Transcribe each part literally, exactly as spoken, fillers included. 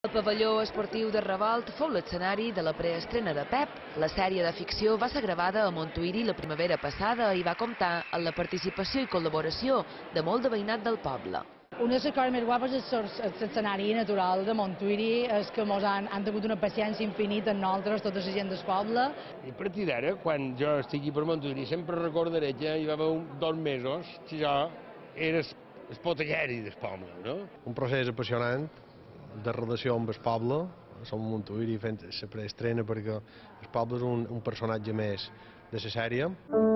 El pavelló esportiu de Revolt fou l'escenari de la preestrena de Pep. La sèrie de ficció va ser gravada a Montuïri la primavera passada i va comptar amb la participació i col·laboració de molt de veïnat del poble. Una de les coses més guapes és l'escenari natural de Montuïri, és que ens han, han tingut una paciència infinita en nosaltres, tota la gent del poble. I a partir d'ara, quan jo estigui per Montuïri, sempre recordaré que hi va haver un, dos mesos que jo era el potelleri del poble, no? Un procés apassionant de relació amb el poble, som a Montuïri fent la preestrena perquè el poble és un, un personatge més de la sèrie.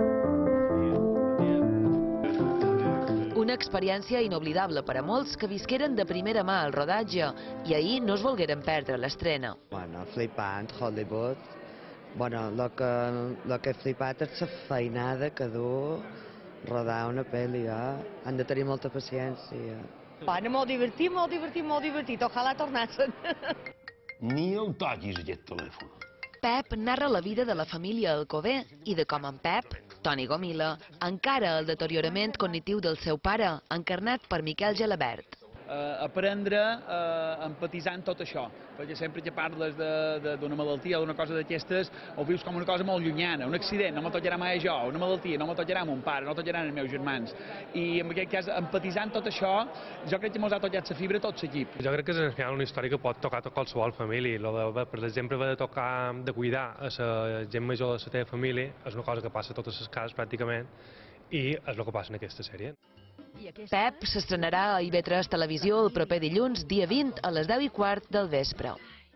Una experiència inoblidable per a molts que visqueren de primera mà el rodatge i ahir no es volgueren perdre l'estrena. Bueno, flipant, Hollywood. Bueno, lo que, lo que he flipat és la feinada que du rodar una pel·li, eh? Han de tenir molta paciència. Bueno, molt divertit, molt divertit, molt divertit. Ojalà tornassin. Ni el toquis, aquest telèfon. Pep narra la vida de la família Alcover i de com en Pep, Toni Gomila, encara el deteriorament cognitiu del seu pare, encarnat per Miquel Gelabert. Eh, aprendre a empatitzar en tot això, perquè sempre que parles d'una malaltia o d'una cosa d'aquestes ho vius com una cosa molt llunyana, un accident, no me tocarà mai jo, una malaltia, no me tocarà mon pare, no tocaran els meus germans. I en aquest cas, empatitzar en tot això, jo crec que ens ha tocat la fibra tot l'equip. Jo crec que és en final una història que pot tocar a qualsevol família. Lo de, per exemple, haver de tocar, de cuidar a la gent major de la teva família és una cosa que passa a totes les cases pràcticament i és el que passa en aquesta sèrie. Pep s'estrenarà a I V tres Televisió el proper dilluns, dia vint, a les deu i quart del vespre.